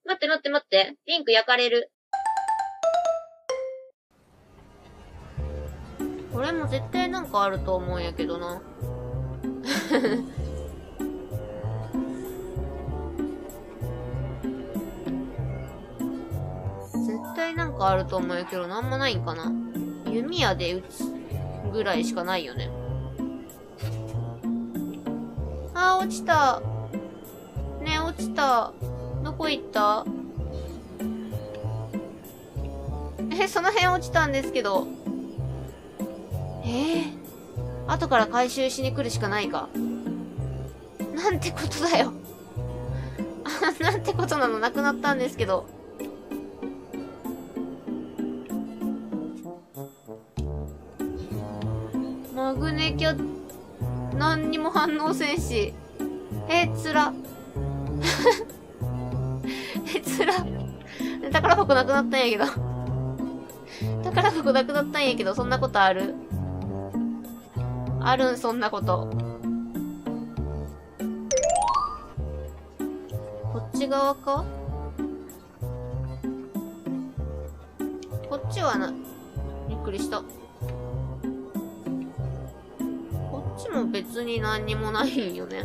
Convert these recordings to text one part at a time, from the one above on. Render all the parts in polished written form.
待って待って待って。リンク焼かれる。これも絶対なんかあると思うんやけどな。絶対なんかあると思うんやけど、なんもないんかな。弓矢で撃つぐらいしかないよね。あー、落ちた。ね、落ちた。どこ行った？その辺落ちたんですけど。後から回収しに来るしかないか。なんてことだよ。なんてことなの、なくなったんですけど。マグネキャ、何にも反応せんし。つら。つら。宝箱なくなったんやけど。宝箱なくなったんやけど、そんなことある？あるん、そんなこと。こっち側か？こっちはな、びっくりした。こっちも別に何にもないんよね。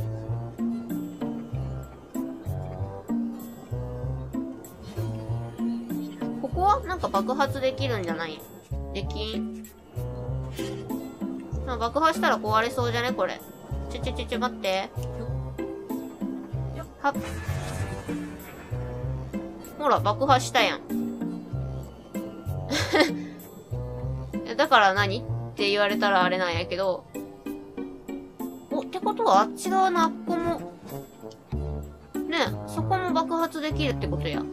ここはなんか爆発できるんじゃない？できん。爆破したら壊れそうじゃねこれ。ちょ、待って。はっ。ほら、爆破したやん。だから何って言われたらあれなんやけど。ってことはあっち側のあっこも、ねえ、そこも爆発できるってことや。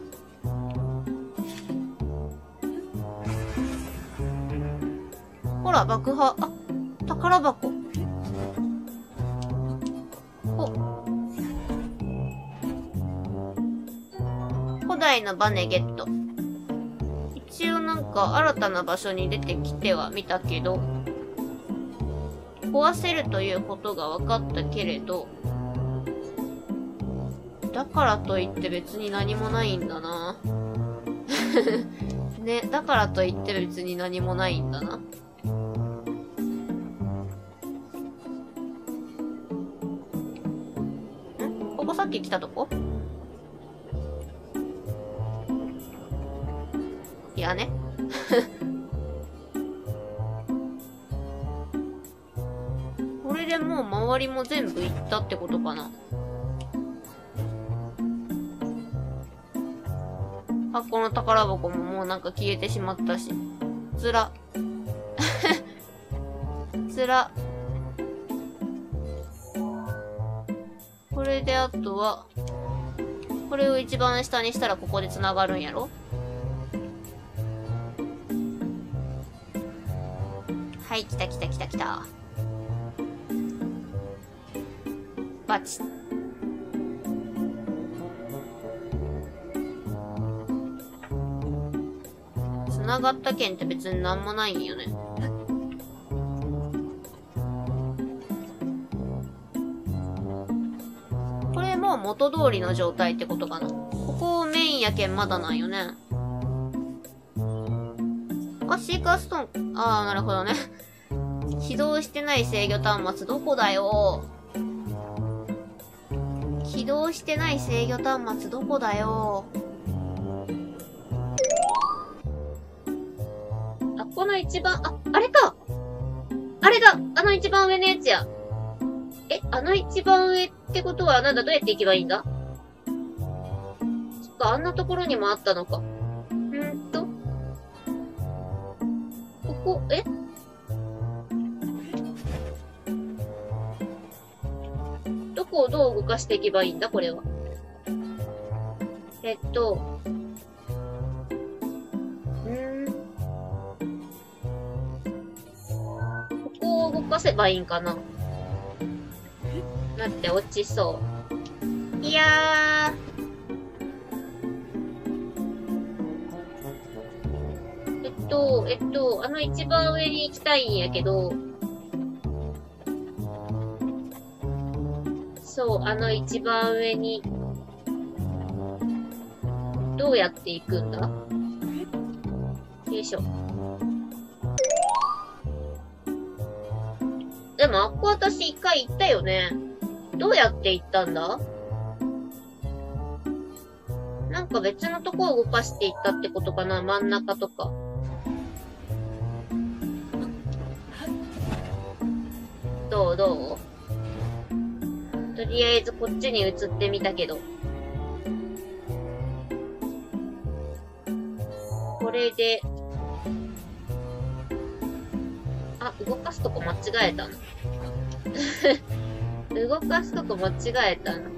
ほら、爆破。あ、宝箱。古代のバネゲット。一応なんか新たな場所に出てきてはみたけど、壊せるということが分かったけれど、だからといって別に何もないんだな。ね、だからといって別に何もないんだな。ここさっき来たとこ？いやね。これでもう周りも全部行ったってことかな。あ、この宝箱ももうなんか消えてしまったし。つら。つら。これであとは、これを一番下にしたらここで繋がるんやろ？はい、来た。バチ。繋がった件って別になんもないんよね。これもう元通りの状態ってことかな。ここメインやけんまだなんよね。あ、シーカーストーン。あー、なるほどね。起動してない制御端末どこだよ。起動してない制御端末どこだよ。あ、この一番、あれか。あれだ。あの一番上のやつや。あの一番上ってことはなんだ、どうやって行けばいいんだ？そっか、あんなところにもあったのか。ここ、どこをどう動かしていけばいいんだこれは。ここを動かせばいいんかな。待って、落ちそう。いやあの一番上に行きたいんやけど、そう、あの一番上に。 どうやって行くんだ？よいしょ。でも、あっこ私一回行ったよね。どうやって行ったんだ？なんか別のとこを動かしていったってことかな？真ん中とか。どうとりあえずこっちに移ってみたけど。これで、あ、動かすとこ間違えたな。動かすとこ間違えたな。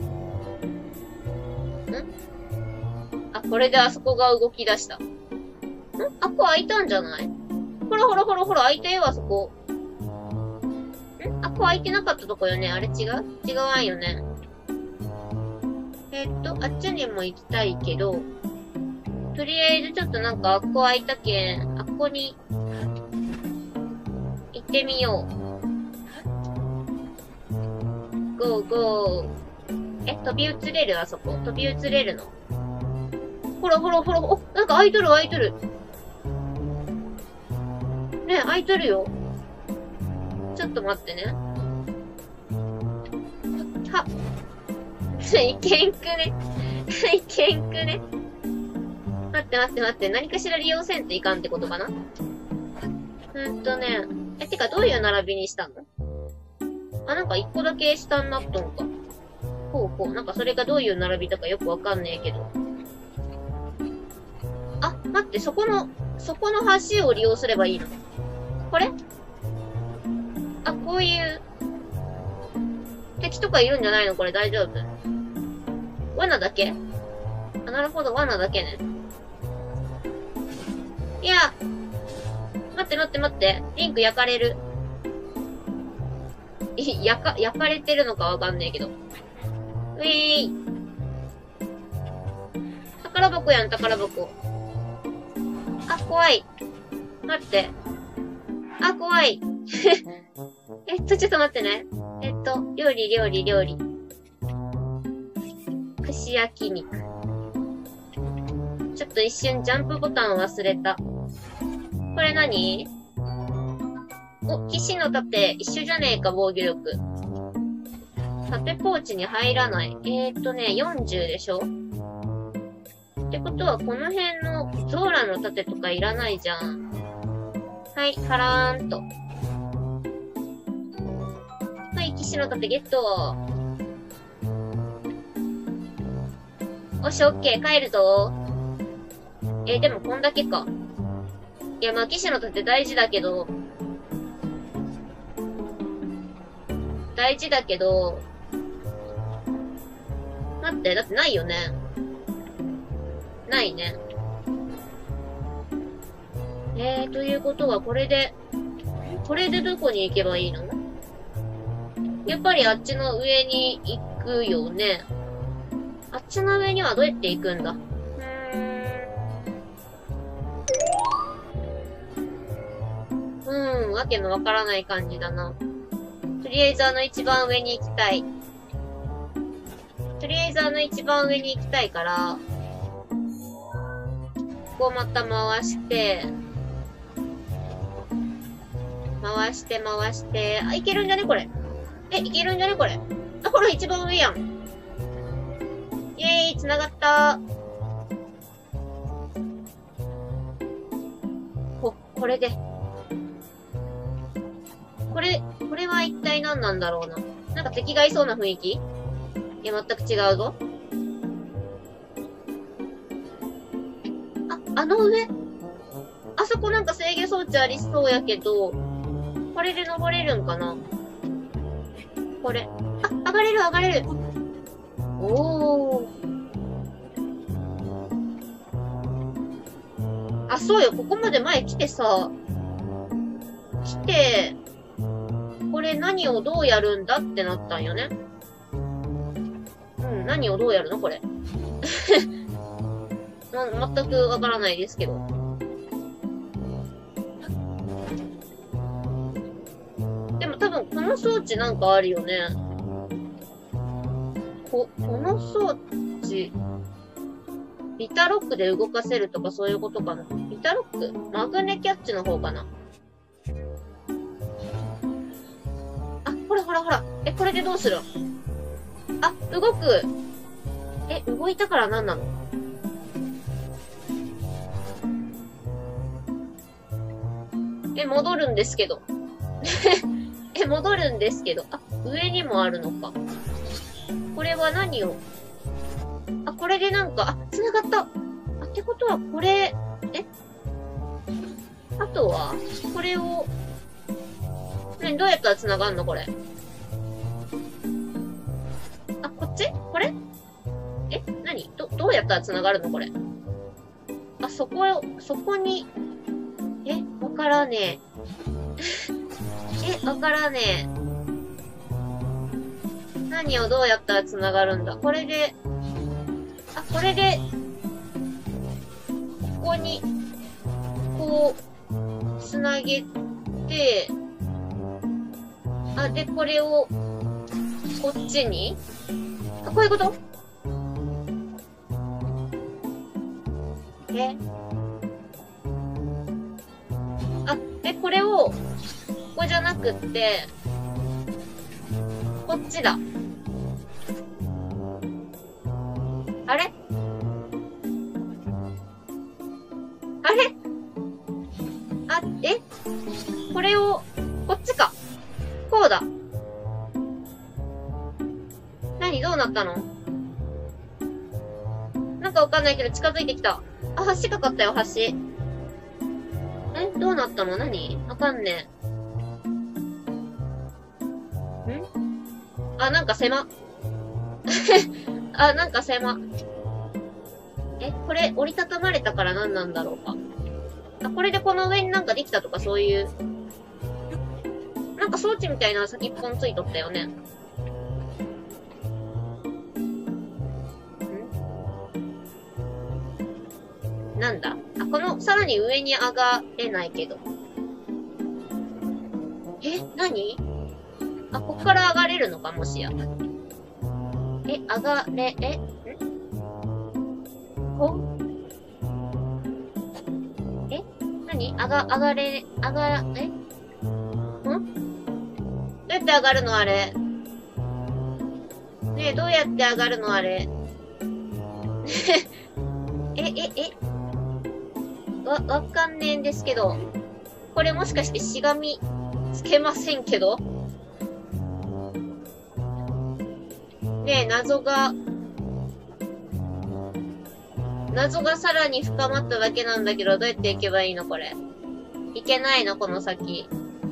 あ、これであそこが動き出した。あっこ開いたんじゃない？ほら開いたよ、あそこ。あっこ開いてなかったとこよね。あれ違うわんよね。あっちにも行きたいけど、とりあえずちょっとなんかあっこ開いたけん、あっこに行ってみよう。ゴーゴー。飛び移れる？あそこ。飛び移れるの？ほら、お、なんか開いとる。ねえ、開いとるよ。ちょっと待ってね。は。いけんくね。待って。何かしら利用せんといかんってことかな？てかどういう並びにしたの？あ、なんか一個だけ下になっとんか。ほう。なんかそれがどういう並びとかよくわかんねえけど。あ、待って、そこの橋を利用すればいいの？これ？あ、こういう敵とかいるんじゃないの？これ大丈夫？罠だけ？あ、なるほど、罠だけね。いや、待って。リンク焼かれる。焼かれてるのかわかんねえけど。宝箱やん、宝箱。あ、怖い。待って。あ、怖い。ちょっと待ってね。料理。串焼き肉。ちょっと一瞬ジャンプボタン忘れた。これ何？お、騎士の盾、一緒じゃねえか、防御力。盾ポーチに入らない。40でしょ？ってことは、この辺のゾーラの盾とかいらないじゃん。はい、カラーンと。はい、騎士の盾ゲット。おし、オッケー、帰るぞ。でもこんだけか。いや、まあ、騎士の盾大事だけど、待って、だってないよね。ないね。ということは、これでどこに行けばいいの？やっぱりあっちの上に行くよね。あっちの上にはどうやって行くんだ？わけのわからない感じだな。とりあえず一番上に行きたい。から、ここまた回して、あ、いけるんじゃねこれ。いけるんじゃねこれ。あ、ほら、一番上やん。イェーイ、繋がった。これで。これは一体何なんだろうな。なんか敵がいそうな雰囲気？いや、全く違うぞ。あの上？あそこなんか制御装置ありそうやけど、これで登れるんかな？これ。あ、上がれる。おー。あ、そうよ。ここまで前来てさ、これ何をどうやるんだってなったんよね。何をどうやるのこれ。全くわからないですけど。でも多分この装置なんかあるよね。この装置。 ビタロックで動かせるとかそういうことかな。ビタロックマグネキャッチの方かな。あ、ほらほらほら。これでどうする？あ、動く。動いたから何なの？戻るんですけど。戻るんですけど。あ、上にもあるのか。これは何を？あ、これでなんか、繋がった。ってことは、これ、あとは、これを、どうやったら繋がんのこれ。あ、こっち？これ？何？どうやったら繋がるのこれ。あ、そこに、わからねえ。わからねえ。何をどうやったら繋がるんだ。これで、これで、ここに、こう、つなげて、で、これを、こっちにこういうこと？これを、ここじゃなくって、こっちだ。あれこれを、こっちか。こうだ。どうなったの？なんかわかんないけど近づいてきた。橋かかったよ、橋。どうなったの？わかんねえ。なんか狭。なんか狭。これ折りたたまれたから何なんだろうか。これでこの上になんかできたとかそういう。なんか装置みたいな先っぽんついとったよね。なんだ？この、さらに上に上がれないけど。何？こっから上がれるのか、もしや。上がれ、何？上がれ、どうやって上がるのあれ。ねえ、どうやって上がるのあれ。わかんねえんですけど。これもしかしてしがみつけませんけど？ねえ、謎がさらに深まっただけなんだけど、どうやって行けばいいのこれ。行けないのこの先。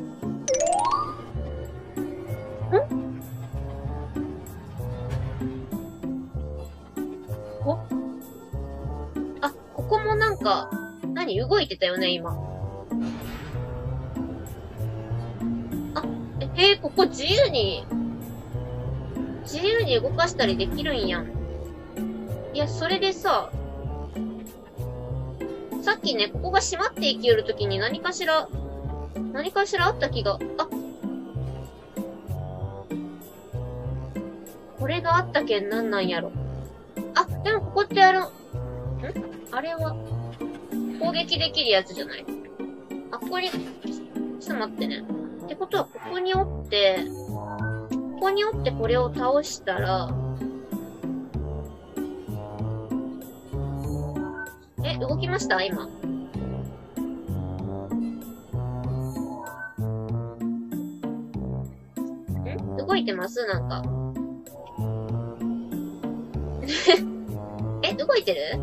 ここもなんか、動いてたよね、今。ここ自由に動かしたりできるんやん。いや、それでさ、さっきね、ここが閉まっていきよるときに何かしらあった気が、これがあったけんなんやろ。でもここってあれは、攻撃できるやつじゃない？ここに、ちょっと待ってね。ってことは、ここに折ってこれを倒したら、動きました今。動いてますなんか。動いてる？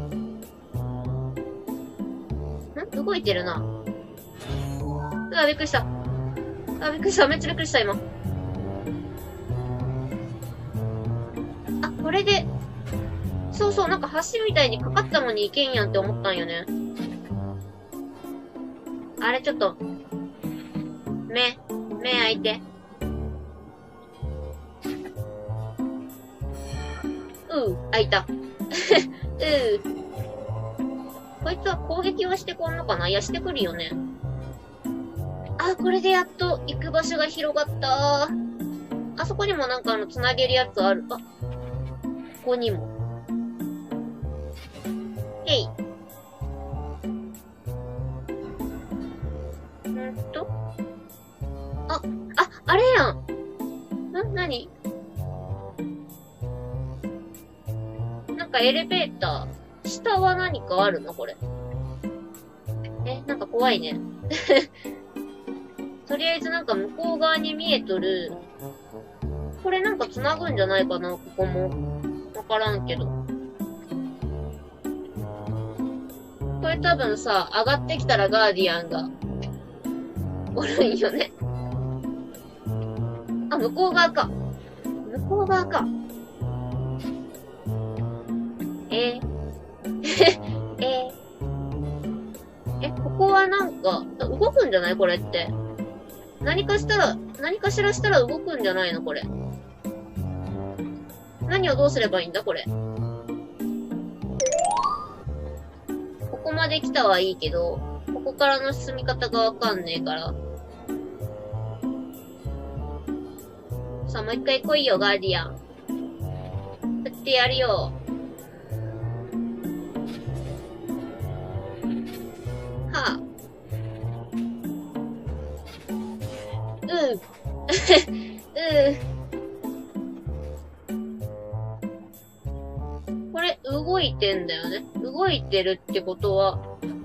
動いてるな。びっくりした。びっくりした。めっちゃびっくりした、今。これで、そうそう、なんか橋みたいにかかったのにいけんやんって思ったんよね。あれ、ちょっと、目開いて。開いた。こいつは攻撃はしてこんのかな？いや、してくるよね。これでやっと行く場所が広がった。あそこにもなんかつなげるやつある。ここにも。 かエレベーター。下は何かあるのこれ。なんか怖いね。とりあえずなんか向こう側に見えとる。これなんか繋ぐんじゃないかなここも。わからんけど。これ多分さ、上がってきたらガーディアンがおるんよね。あ、向こう側か。向こう側か。ここはなんか、動くんじゃないこれって。何かしらしたら動くんじゃないのこれ。何をどうすればいいんだこれ。ここまで来たはいいけど、ここからの進み方がわかんねえから。さあ、もう一回来いよ、ガーディアン。振ってやるよ。はあ。これ、動いてんだよね。動いてるってことは、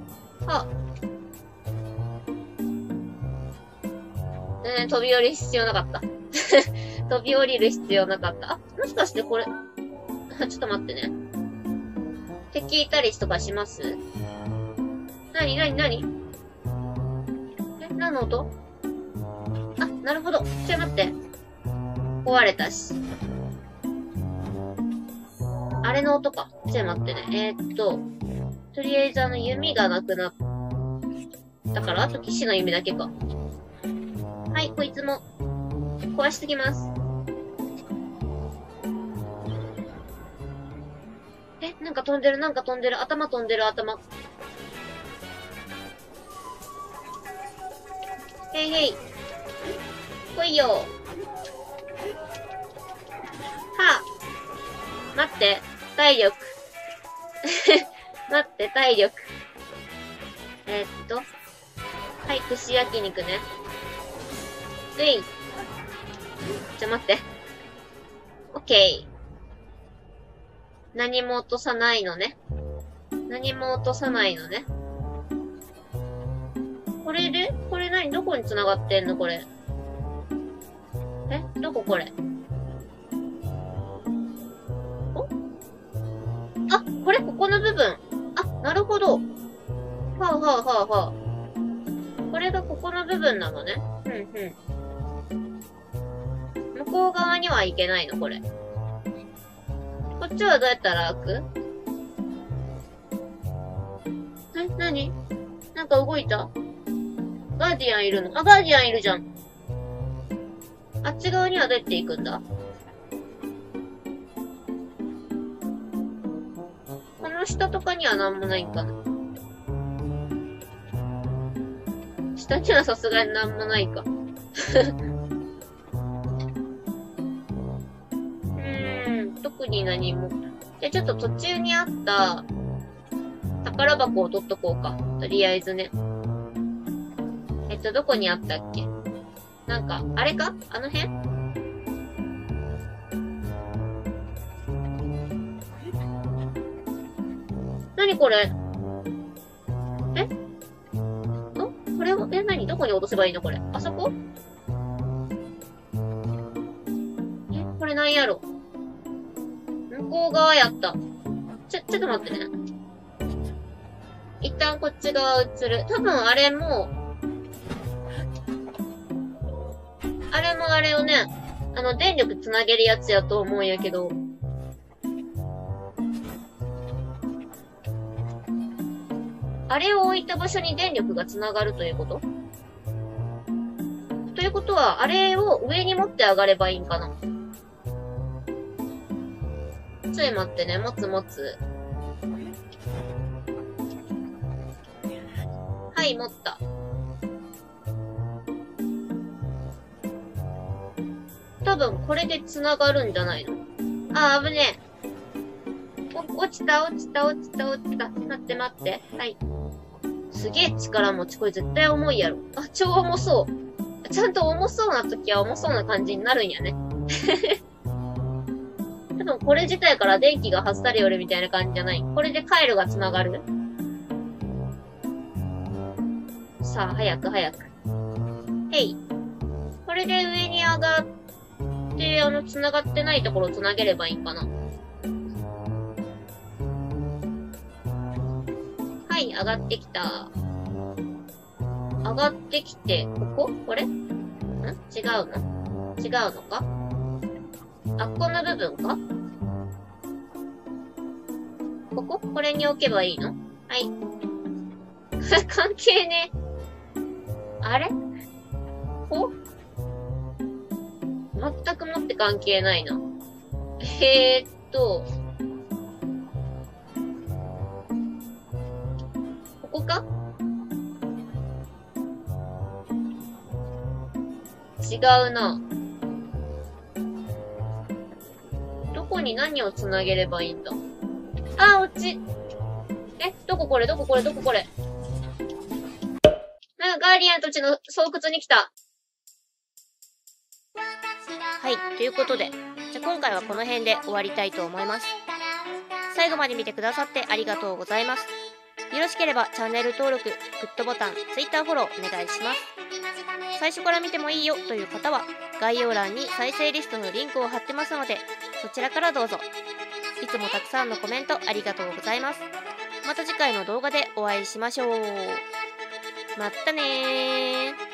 飛び降りる必要なかった。飛び降りる必要なかった。もしかしてこれ、ちょっと待ってね。敵いたりとかします？何何の音？あ、なるほど。ちょっと待って。壊れたし。あれの音か。ちょっと待ってね。とりあえず弓がなくなったから、あと騎士の弓だけか。はい、こいつも、壊してきます。なんか飛んでる、頭飛んでる、頭。へいへい。来いよ。はあ。待って、体力。待って、体力。はい、串焼肉ね。待って。オッケー。何も落とさないのね。これでこれ何どこに繋がってんのこれ。どここれ。あ、これここの部分。あ、なるほど。はあ。これがここの部分なのね。向こう側には行けないのこれ。こっちはどうやったら開く？何？なんか動いた？ガーディアンいるの？あ、ガーディアンいるじゃん。あっち側にはどうやって行くんだ？この下とかにはなんもないんかな。下にはさすがになんもないか。特に何も。じゃあちょっと途中にあった宝箱を取っとこうか。とりあえずね。どこにあったっけ？なんか、あれか？あの辺？何これ？これを、何？どこに落とせばいいのこれ。あそこ？これなんやろ？向こう側やった。ちょっと待ってね。一旦こっち側映る。多分あれもあれをね、電力つなげるやつやと思うんやけど。あれを置いた場所に電力がつながるということ？ということは、あれを上に持って上がればいいんかな？ちょい待ってね、持つ。はい、持った。多分これで繋がるんじゃないの？あ、危ねえ。落ちた。待って。はい。すげえ力持ち。これ絶対重いやろ。あ、超重そう。ちゃんと重そうな時は重そうな感じになるんやね。 多分これ自体から電気が発されよるみたいな感じじゃない？これで回路が繋がる？さあ、早く早く。へい。これで上に上がって、繋がってないところを繋げればいいかな。はい、上がってきた。上がってきて、これ？違うの？違うのか？あ、この部分か？これに置けばいいの？はい。関係ねえ。あれ？全くもって関係ないな。ここか？違うな。どこに何をつなげればいいんだ？あ、落ち。どここれ？なんかガーディアンたちの巣窟に来た。はい、ということで、じゃあ今回はこの辺で終わりたいと思います。最後まで見てくださってありがとうございます。よろしければチャンネル登録、グッドボタン、Twitter フォローお願いします。最初から見てもいいよという方は、概要欄に再生リストのリンクを貼ってますので、そちらからどうぞ。いつもたくさんのコメントありがとうございます。また次回の動画でお会いしましょう。まったねー。